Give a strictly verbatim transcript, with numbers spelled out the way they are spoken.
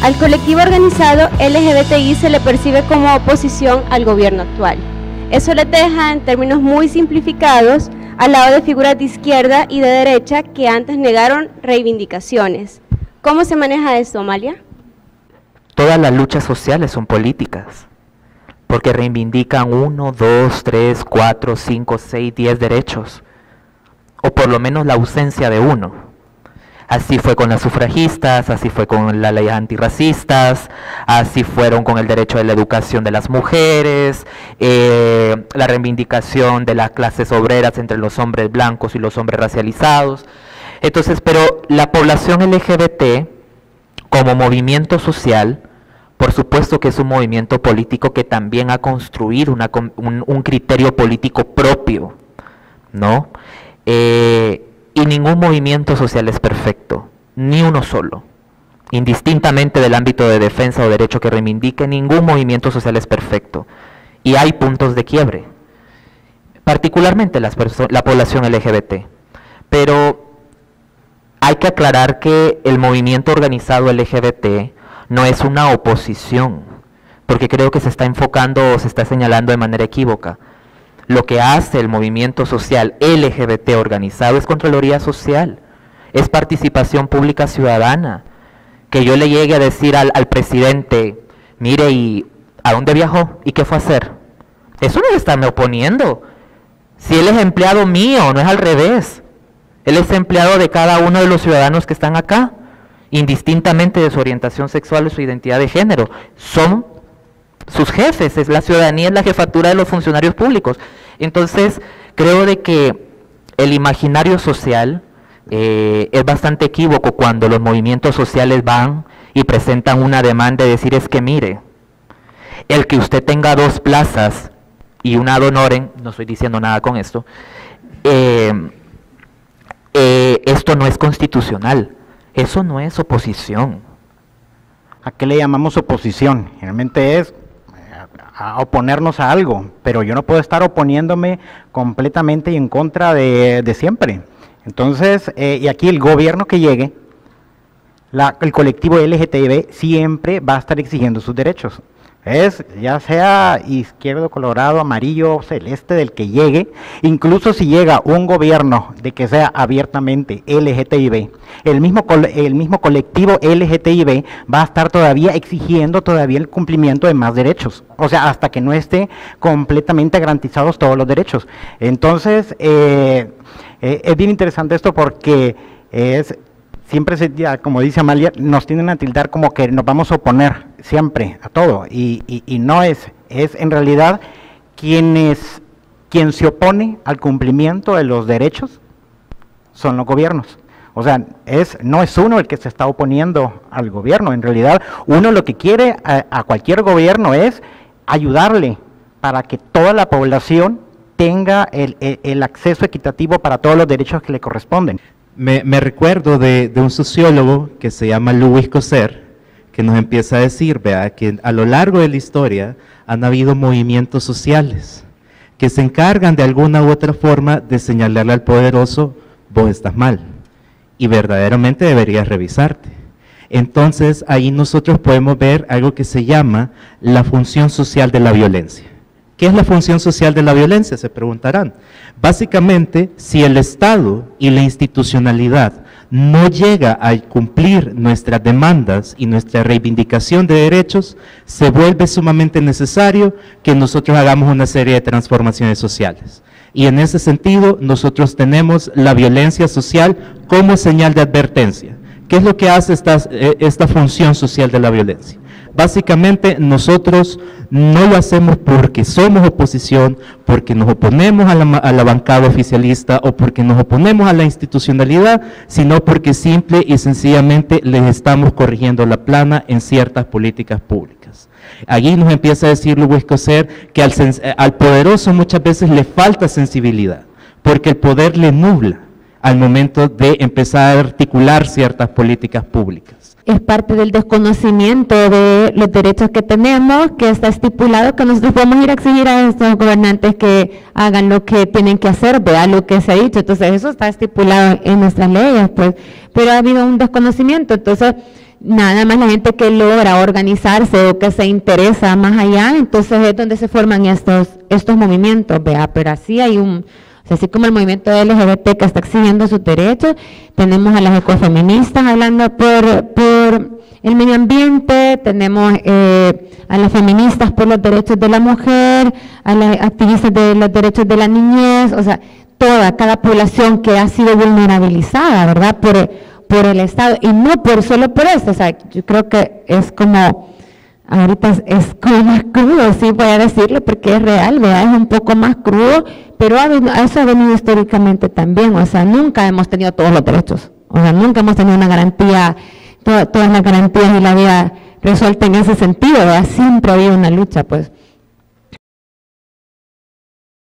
Al colectivo organizado L G B T I se le percibe como oposición al gobierno actual. Eso le deja, en términos muy simplificados, al lado de figuras de izquierda y de derecha que antes negaron reivindicaciones. ¿Cómo se maneja esto, Amalia? Todas las luchas sociales son políticas, porque reivindican uno, dos, tres, cuatro, cinco, seis, diez derechos, o por lo menos la ausencia de uno. Así fue con las sufragistas, así fue con las leyes antirracistas, así fueron con el derecho de la educación de las mujeres, eh, la reivindicación de las clases obreras entre los hombres blancos y los hombres racializados. Entonces, pero la población L G B T, como movimiento social, por supuesto que es un movimiento político que también ha construido una, un, un criterio político propio, ¿no? Eh, Y ningún movimiento social es perfecto, ni uno solo. Indistintamente del ámbito de defensa o derecho que reivindique, ningún movimiento social es perfecto. Y hay puntos de quiebre, particularmente las la población L G B T. Pero hay que aclarar que el movimiento organizado L G B T no es una oposición, porque creo que se está enfocando o se está señalando de manera equívoca. Lo que hace el movimiento social L G B T organizado es Contraloría Social, es participación pública ciudadana. Que yo le llegue a decir al, al presidente, mire, ¿y a dónde viajó? ¿Y qué fue a hacer? Eso no le están oponiendo. Si él es empleado mío, no es al revés. Él es empleado de cada uno de los ciudadanos que están acá, indistintamente de su orientación sexual o su identidad de género. Son sus jefes, es la ciudadanía, es la jefatura de los funcionarios públicos. Entonces, creo de que el imaginario social eh, es bastante equívoco cuando los movimientos sociales van y presentan una demanda de decir, es que mire, el que usted tenga dos plazas y una ad honorem, no estoy diciendo nada con esto, eh, eh, esto no es constitucional, eso no es oposición. ¿A qué le llamamos oposición? Generalmente es a oponernos a algo, pero yo no puedo estar oponiéndome completamente y en contra de, de siempre. Entonces, eh, y aquí el gobierno que llegue, la, el colectivo L G B T siempre va a estar exigiendo sus derechos. Es, ya sea izquierdo, colorado, amarillo, celeste, del que llegue, incluso si llega un gobierno de que sea abiertamente L G T B, el mismo, el mismo colectivo L G T B va a estar todavía exigiendo todavía el cumplimiento de más derechos, o sea, hasta que no esté completamente garantizados todos los derechos. Entonces, eh, eh, es bien interesante esto porque es... Siempre, se, ya, como dice Amalia, nos tienden a tildar como que nos vamos a oponer siempre a todo, y, y, y no es, es en realidad quienes, quien se opone al cumplimiento de los derechos son los gobiernos. O sea, es, no es uno el que se está oponiendo al gobierno, en realidad uno lo que quiere a, a cualquier gobierno es ayudarle para que toda la población tenga el, el, el acceso equitativo para todos los derechos que le corresponden. Me, me recuerdo de, de un sociólogo que se llama Louis Coser, que nos empieza a decir, vea, que a lo largo de la historia han habido movimientos sociales que se encargan de alguna u otra forma de señalarle al poderoso, vos estás mal, y verdaderamente deberías revisarte. Entonces, ahí nosotros podemos ver algo que se llama la función social de la violencia. ¿Qué es la función social de la violencia? Se preguntarán. Básicamente, si el Estado y la institucionalidad no llega a cumplir nuestras demandas y nuestra reivindicación de derechos, se vuelve sumamente necesario que nosotros hagamos una serie de transformaciones sociales. Y en ese sentido, nosotros tenemos la violencia social como señal de advertencia. ¿Qué es lo que hace esta, esta función social de la violencia? Básicamente nosotros no lo hacemos porque somos oposición, porque nos oponemos a la, a la bancada oficialista o porque nos oponemos a la institucionalidad, sino porque simple y sencillamente les estamos corrigiendo la plana en ciertas políticas públicas. Allí nos empieza a decir Louis Coser que al, al poderoso muchas veces le falta sensibilidad, porque el poder le nubla al momento de empezar a articular ciertas políticas públicas. Es parte del desconocimiento de los derechos que tenemos, que está estipulado que nosotros podemos ir a exigir a estos gobernantes que hagan lo que tienen que hacer, vea lo que se ha dicho. Entonces eso está estipulado en nuestras leyes, pues, pero ha habido un desconocimiento. Entonces nada más la gente que logra organizarse o que se interesa más allá, entonces es donde se forman estos, estos movimientos, vea, pero así hay un, o sea, así como el movimiento L G B T que está exigiendo sus derechos, tenemos a las ecofeministas hablando por, por el medio ambiente, tenemos eh, a las feministas por los derechos de la mujer, a las activistas de los derechos de la niñez, o sea, toda, cada población que ha sido vulnerabilizada, ¿verdad?, por, por el Estado, y no por solo por esto, o sea, yo creo que es como, ahorita es, es como más crudo, sí, voy a decirlo, porque es real, ¿verdad?, es un poco más crudo, pero ha venido, eso ha venido históricamente también, o sea, nunca hemos tenido todos los derechos, o sea, nunca hemos tenido una garantía, to, todas las garantías y la vida resuelta en ese sentido, ¿verdad?, siempre ha habido una lucha, pues,